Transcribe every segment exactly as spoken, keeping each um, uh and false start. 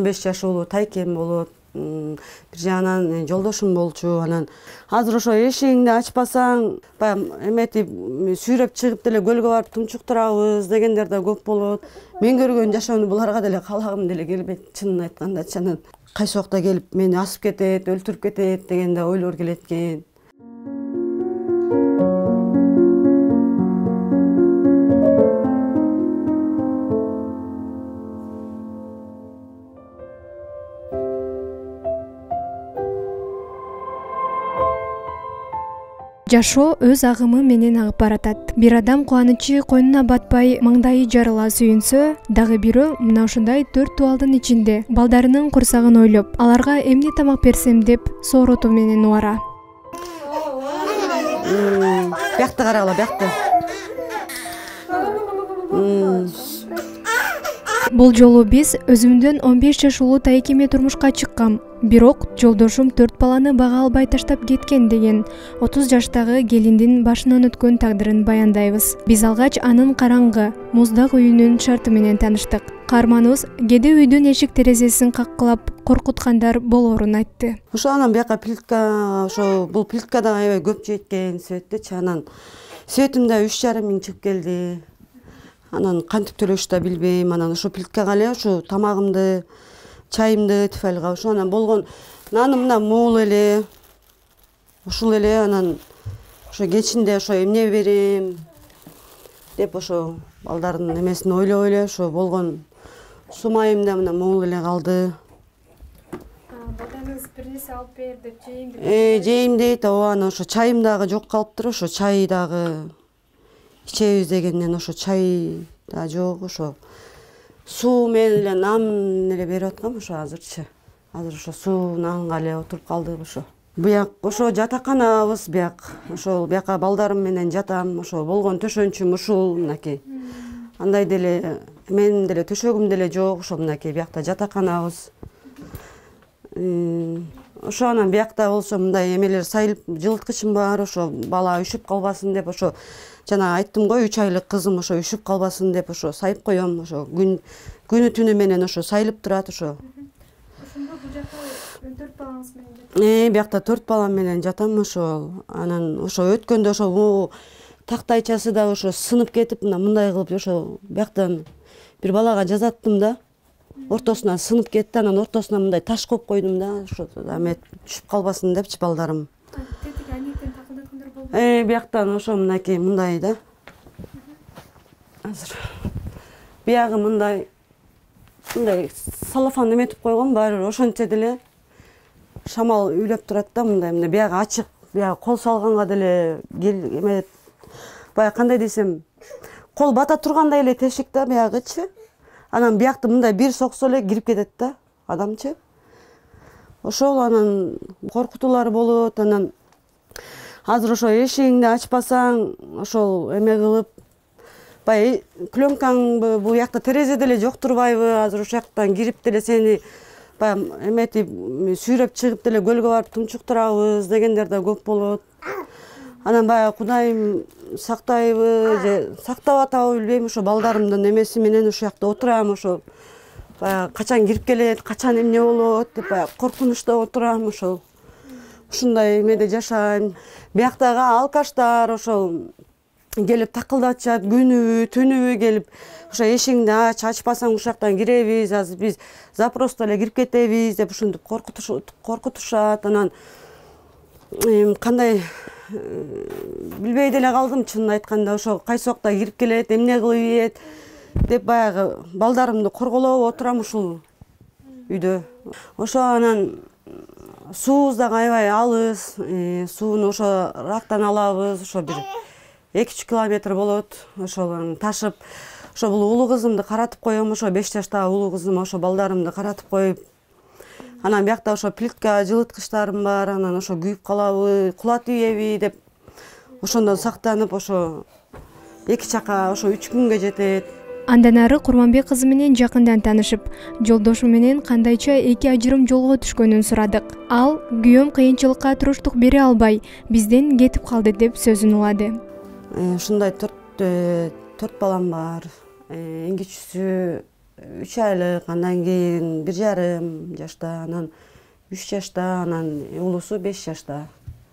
беш жашылуу тайкем болот. Бир жагынан жолдошум болчу. Анан азыр ошо эшигиңди ачпасаң, баягы эметип сүйрөп чыгып деле көлгө барып тунчуктурабыз дегендер да көп болот. Мен көргөн жашоону буларга деле каалагым деле келбейт, чынын айткандачы. Анан кайсы убакта келип мени асып кетет, өлтүрүп кетет деген да ойлор келет экен. Жашоо өз агымы менен агып баратат. Бир адам кубанычы койнуна батпай, маңдайы жарыла сүйүнсө, дагы бирөө мына ушундай төрт убалдын ичинде балдарынын курсагын ойлоп, аларга эмне тамак берсем деп сооротуу менен убара. Бияқта карагыла, бияқта. Бул жолу биз өзүмдөн он беш жаш улуу тайкеме турмушка чыккам. Бирок жолдошум төрт баланы бага албай таштап кеткен деген отуз жаштагы келиндин башынан өткөн тагдырын баяндайбыз. Биз алгач анын караңгы, муздак үйүнүн шарты менен таныштык. Каарманыбыз кээде үйдүн эшик терезесин каккылап коркуткандар болоорун айтты. Ошо анан бияка плитка, ошо бул плиткада аябай көп жейт экен светти. Анан светим да үч жарым миң чыгып келди. Анан кантип төлөшүп да билбейм. Анан ошо плиткага эле ошо тамагымды, чайымды тифайлга ошо анан болгон наным мына мол эле. Ушул эле анан ошо кечинде ошо эмне берем деп ошо балдардын эмесин ойлоп эле ошо болгон сумайым да мына мол эле калды. Балдарыңыз бир нерсе алып бер деп жейм деп. Э, жейм дейт. Ооба, анан ошо чайым дагы жок калыптыр. Ошо чай дагы ичебиз дегенден ошо чай да жок. Ошо суу менен эле нан эле берип аткам ошо азырчы. Азыр ошо суу нанга эле отуруп калдык ошо. Бияк ошо жатаканабыз бияк. Ошол бияка балдарым менен жатам. Ошо болгон төшөнчүм ушул мынакей. Андай деле менин деле төшөгүм деле жок. Ошо мынакей биякта жатаканабыз. Ошо анан биякта болсо мындай эмелер сайылып жылыткычым бар. Ошо бала үшүп калбасын деп ошо жана айттым го үч айлык кызым ошо үшүп калбасын деп ошо сайып коем. Ошо күн күнү түнү менен ошо сайылып турат ошо. Ошондо бул жакта төрт балаңыз менен жатат. Э, биякта төрт балам менен жатам ошол. Анан ошо өткөндө ошо бул тактайчасы да ошо сынып кетип мына мындай кылып ошо бияктан бир балага жазаттым да. Ортосунан сынып кетти. Анан ортосуна мындай таш коюп койдум да. Ошо эме түшүп калбасын депчи балдарым. Тетиги анектен такылдаткандар болду. Э, бияктан ошо мынакей мындай да. Азыр биягы мындай мындай салофан эметип койгон, баары бир ошончо деле шамал үйлөп турат да мындай. Мына биягы ачык, биягы кол салганга деле эмет. Баягы кандай десем, кол бата тургандай эле тешик да биягычы. Анан биякты мындай бир соксо эле кирип кетет да адамчы. Ошол анан коркутуулар болот. Анан азыр ошо эшигиңди ачпасаң, ошол эме кылып баягы клёнкаңбы бул жакта терезе деле жок турбайбы? Азыр ошол жактан кирип деле сени баягы эметип сүйрөп чыгып деле көлгө барып тунчуктурабыз дегендер да көп болот. Анан баягы Кудайым сактайбы же сактап атабы билбейм. Ошо балдарымдын эмеси менен ошол жакта отурам. Ошо баягы качан кирип келет, качан эмне болот деп баягы коркунучта отурам. Ошол ушундай эмеде жашайм. Бияктагы алкаштар ошол келип такылдатышат, күнүбү, түнүбү келип ошо эшигиңди ач, ачпасаң ушул жактан киребиз, азыр биз запросто эле кирип кетебиз деп ушинтип коркутушат. Анан кандай билбей деле калдым чынын айтканда. Ошо кайсы убакта кирип келет, эмне кылып ийет деп баягы балдарымды корголоп отурам ушул үйдө. Ошо анан суубуз дагы аябай алыс. Сууну ошо рактан алабыз. Ошо бир эки үч километр болот. Ошол ташып, ошо бул улуу кызымды каратып коем. Ошо беш жаштагы улуу кызым ошо балдарымды каратып коюп. Анан биякта ошо плитка жылыткычтарым бар. Анан ошо күйүп калабы, кулат ийеби деп ошондон сактанып ошо эки чака ошо үч күнгө жетет. Андан ары Курманбек кызы менен жакындан таанышып, жолдошу менен кандайча эки ажырым жолго түшкөнүн сурадык. Ал күйөөм кыйынчылыкка туруштук бере албай, бизден кетип калды деп сөзүн улады. Ушундай төрт төрт балам бар. Эң кичүүсү үч айлык, андан кийин бир жарым жашта, анан үч жашта, анан улусу беш жашта.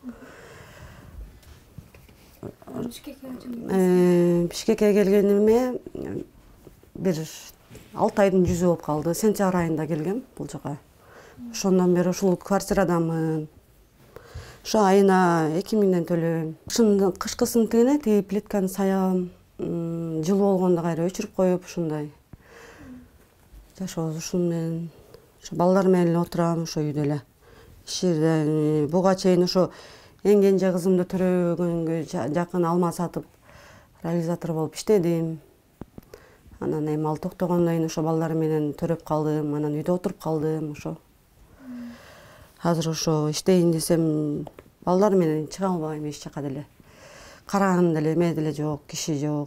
Бишкекке келгениме бир алты айдын жүзү болуп калды. Сентябрь айында келгем бул жака. Ошондон бери ушул квартирадамын. Ошо айына эки миңден төлөйм. Ушунун кышкысын тигине тиги плитканы саям, жылуу болгондо кайра өчүрүп коюп ушундай. Жашообуз ушун менен, ошо балдар менен эле отурам ошо үйдө эле. Иширден буга чейин ошо эң кенже кызымды төрөгөнгө жакын алма сатып, реализатор болуп иштедим. Анан эми ал токтогондон кийин ошо балдар менен төрөп калдым, анан үйдө отуруп калдым ошо. Азыр ошо иштейин десем, балдар менен чыга албайм эч жака деле. Караган деле эме деле жок, киши жок.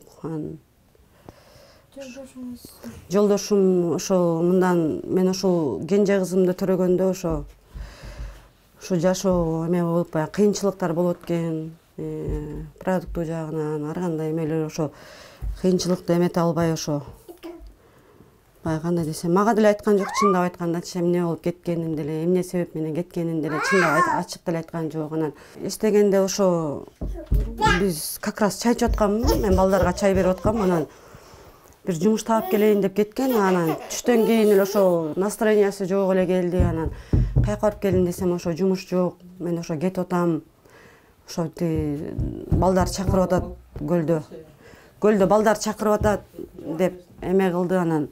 Жолдошуңуз? Жолдошум ошо мындан мен ошол кенже кызымды төрөгөндө ошо Ошо жашоо эме болуп баягы кыйынчылыктар болот экен, продукту жагынан ар кандай эмелер ошо кыйынчылыкты эмете албай ошо баягы кандай десем, мага деле айткан жок, чындап айткандачы эмне болуп кеткенин деле, эмне себеп менен кеткенин деле чындап ачык деле айткан жок. Анан эстегенде ошо биз как раз чай ичип атканмын, мен балдарга чай берип аткам, анан бир жумуш таап келейин деп кеткен, анан түштөн кийин эле ошо настроениясы жок эле келди. Анан каяка барып келдим десем, ошо жумуш жок, мен ошо кетип атам. Ошо балдар чакырып атат көлдө. Көлдө балдар чакырып атат деп эме кылды. Анан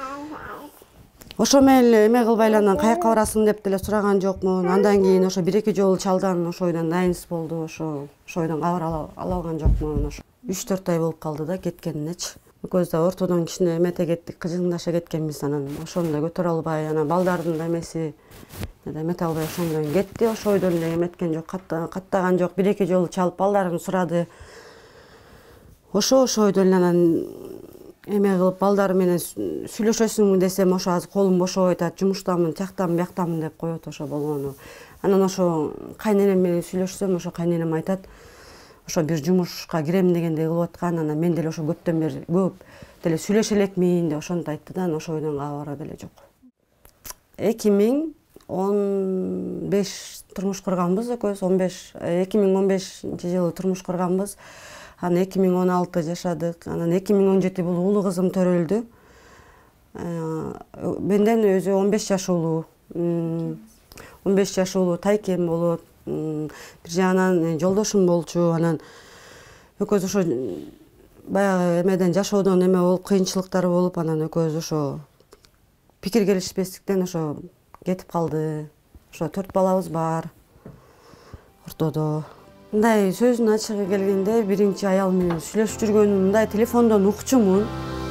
ошо менен эле эме кылбай эле анан каяка барасың деп деле сураган жокмун. Андан кийин ошо бир эки жолу чалдан ошо ойдон дайынсыз болду. Ошо ошо ойдон кабар ала алган жокмун. Ошо үч төрт ай болуп калды да кеткенинечи. Экөөбүз да ортодон кичине эмете кеттик, кыжыңдаша кеткенбиз. Анан ошону да көтөрө албай, анан балдардын да эмеси эмете албай ошондон кетти. Ошо ойдон эле эметкен жок, каттаган жок. Бир эки жолу чалып балдарын сурады. Ошо ошо ойдон эле анан эме кылып балдар менен сүйлөшөсүңбү десем, ошо азыр колум бошобой атат, жумуштамын, тияктамын, бияктамын деп коет ошо болгону. Анан ошо кайненем менен сүйлөшсөм, ошо кайненем айтат, ошо бир жумушка кирем дегендей кылып аткан. Анан мен деле ошо көптөн бери көп деле сүйлөшө элекмин деп ошентип айтты да, ошо ойдон кабары деле жок. эки миң он беш турмуш курганбыз экөөбүз, он беш эки миң он бешинчи жылы турмуш курганбыз. Анан эки миң он алты жашадык. Анан эки миң он жети бул улуу кызым төрөлдү. Менден өзү он беш жаш улуу. он беш жаш улуу тайкем болот. Бир жагынан жолдошум болчу. Анан экөөбүз ошо баягы эмеден жашоодон эме болуп, кыйынчылыктар болуп, анан экөөбүз ошо пикир келишпестиктен ошо кетип калды. Ошо төрт балабыз бар. Ортодо. Мындай сөзүнүн ачыгы келгенде, биринчи аял менен сүйлөшүп жүргөнүм мындай телефондон укчумун.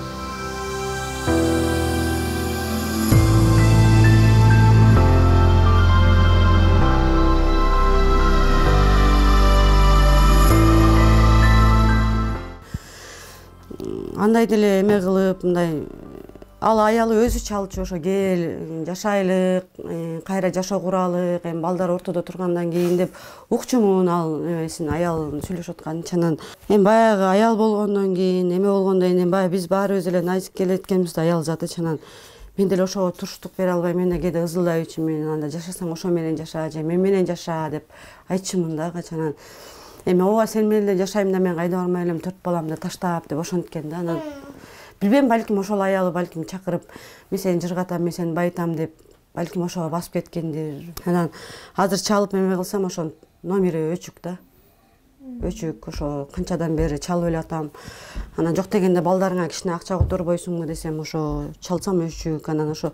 Андай деле эме кылып, мындай ал аялы өзү чалчу, ошо кел жашайлык, кайра жашоо куралык, эми балдар ортодо тургандан кийин деп укчумун ал эмесин, аялын сүйлөшүп атканын. Эми баягы аял болгондон кийин, эме болгондон кийин баягы биз баарыбыз эле найзик келеткенбиз да, аял затычы. Анан мен деле ошого туруштук бере албай, мен да кээде ызылдайчумун, анда жашасаң ошо менен жаша, же мен менен жаша деп айтчумун да качан. Эми ооба сен менен эле жашайм да, мен кайда бармай элем, төрт баламды таштап деп ошенткен да. Анан билбейм, балким ошол аялы балким чакырып, мен сени жыргатам, мен сени байытам деп балким ошого басып кеткендир. Анан азыр чалып эме кылсам, ошо номери өчүк да. Өчүк, ошо канчадан бери чалып эле атам. Анан жок дегенде балдарыңа кичине акча которбойсуңбу десем, ошо чалсам өчүк. Анан ошо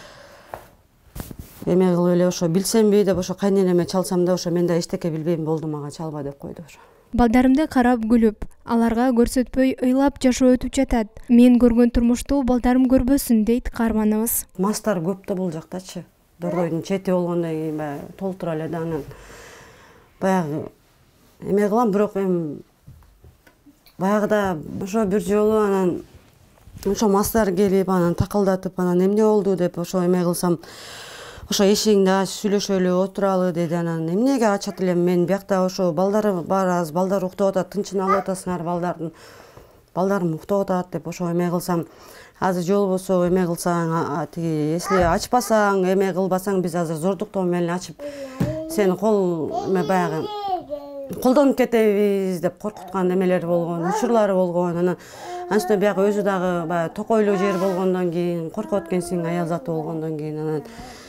эме кылып эле ошо билсемби деп ошо кайненеме чалсам да, ошо мен да эчтеке билбейм, болду мага чалба деп койду ошо. Балдарымды карап күлүп, аларга көрсөтпөй ыйлап жашоо өтүп жатат. Мен көргөн турмушту балдарым көрбөсүн дейт каарманыбыз. Мастар көп да бул жактачы. Дордойдун чети болгондон кийин баягы толтура эле да, анан баягы эме кылам, бирок эми баягыда ошо бир жолу анан ошо мастар келип, анан такылдатып, анан эмне болду деп ошо эме кылсам, ошо эшигиңди ач, сүйлөшөлү, отуралы деди. Анан эмнеге ачат элем, мен биякта ошо балдар бар, аз балдар уктап атат, тынчын алып атасыңар балдардын. балдарым уктап атат деп ошо эме кылсам, азыр жол болсо эме кылсаң, тиги если ачпасаң, эме кылбасаң, биз азыр зордуктоо менен ачып, сени кол эме баягы колдонуп кетебиз деп коркуткан эмелери болгон, учурлары болгон. Анан анча бияка өзү дагы баягы токойлуу жер болгондон кийин, коркуп эткенсиң, аял заты болгондон кийин анан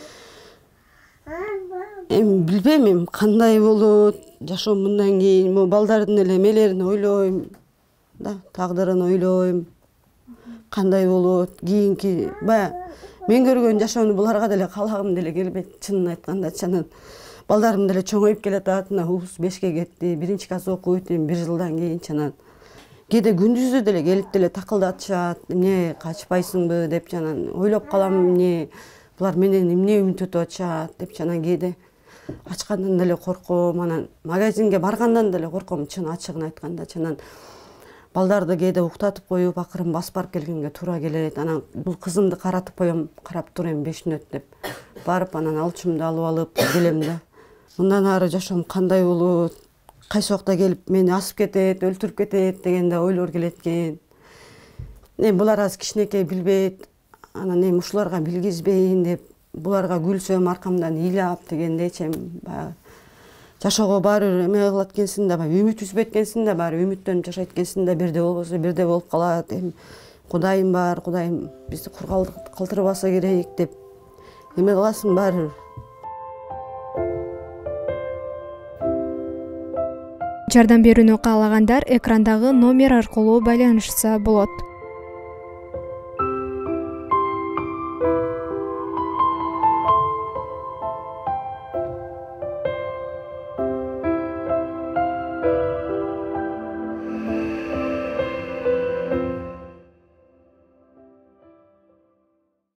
эми билбейм, эми кандай болот жашоом мындан кийин. Могу балдардын эле эмелерин ойлойм да, тагдырын ойлойм. Кандай болот кийинки, баягы мен көргөн жашоону буларга деле каалагым деле келбейт, чынын айткандачы. Анан балдарым деле чоңоюп келатат, мына угуз бешке кетти, биринчи класс окуп бүтүм, бир жылдан кийинчи. Анан кээде күндүзү деле келип деле такылдатышат, эмне качпайсыңбы деп, анан ойлоп калам, эмне булар менен эмне үмүт атышат деп, анан кээде ачкандан деле корком, анан магазинге баргандан деле корком, чын ачыгын айткандачы. Анан балдарды кээде уктатып коюп, акырын басып барып келгенге туура келет. Анан бул кызымды каратып коем, карап тур эми беш мүнөт деп барып, анан алчумду алып алып келем да. Мындан ары жашоом кандай болот, кайсы убакта келип мени асып кетет, өлтүрүп кетет дегенде ойлор келет экен. Эми булар азыр кичинекей билбейт, анан эми ушуларга билгизбейин деп, буларга күлсөм аркамдан ыйлап дегендейчи, эми баягы жашоого баары бир эме кылат экенсиң да, баягы үмүт үзбөйт экенсиң да, баары үмүттөнүп жашайт экенсиң да, бирде болбосо бирде болуп калат. Эми Кудайым бар, Кудайым бизди кур калтырбаса керек деп эме кыласың баары. Жардам берүүнү каалагандар экрандагы номер аркылуу байланышса болот.